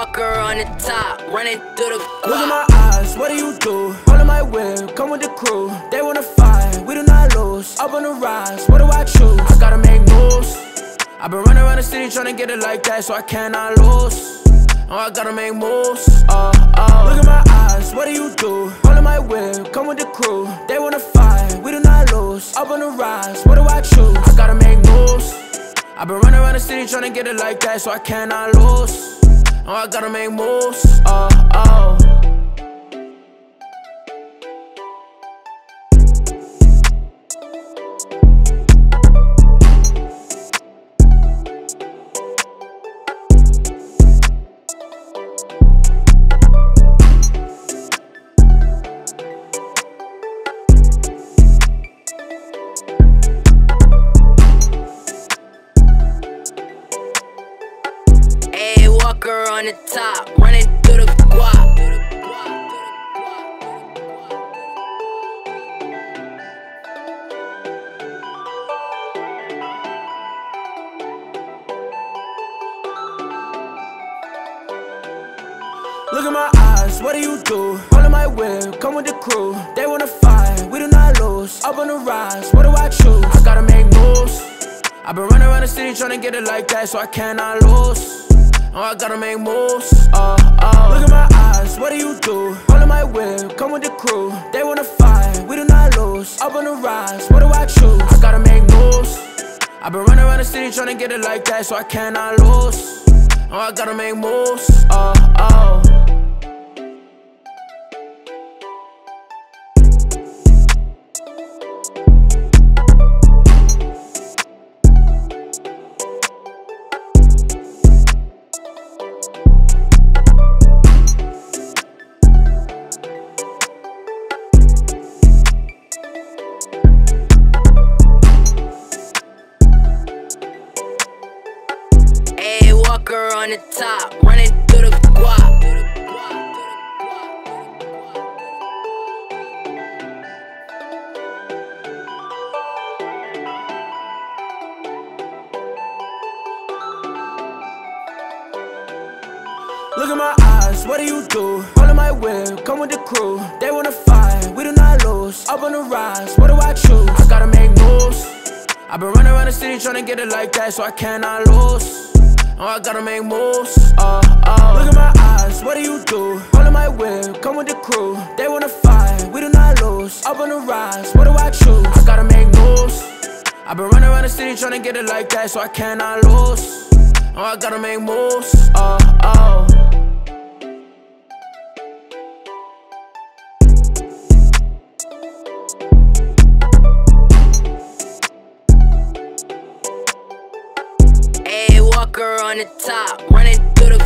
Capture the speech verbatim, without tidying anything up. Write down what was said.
Walker on the top, running through the guap. Look at my eyes, what do you do? All in my whip, come with the crew. They wanna fight, we do not lose. Up on the rise, what do I choose? I gotta make moves. I've been running around the city trying to get it like that, so I cannot lose. Oh, I gotta make moves. Oh, oh. Look at my eyes, what do you do? All in my whip, come with the crew. They wanna fight, we do not lose. Up on the rise, what do I choose? I gotta make moves. I've been running around the city trying to get it like that, so I cannot lose. Oh, I gotta make moves. Oh, oh. Walker on the top, running through the guap. Look at my eyes, what do you do? All in my whip, come with the crew. They wanna fight, we do not lose. Up on the rise, what do I choose? I gotta make moves. I've been running around the city trying to get it like that, so I cannot lose. Oh, I gotta make moves. Oh, oh. Look at my eyes, what do you do? All in my whip, come with the crew. They wanna fight, we do not lose. Up on the rise, what do I choose? I gotta make moves. I've been running around the city trying to get it like that, so I cannot lose. Oh, I gotta make moves. Oh, oh. Walker on the top, running through the guap. Look at my eyes, what do you do? All in my whip, come with the crew. They wanna fight, we do not lose. Up on the rise, what do I choose? I gotta make moves. I've been running around the city trying to get it like that, so I cannot lose. Oh, I gotta make moves. Oh, oh. Look at my eyes, what do you do? All in my whip, come with the crew. They wanna fight, we do not lose. Up on the rise, what do I choose? I gotta make moves. I've been running around the city trying to get it like that, so I cannot lose. Oh, I gotta make moves. Oh, oh. Walker on the top, running through the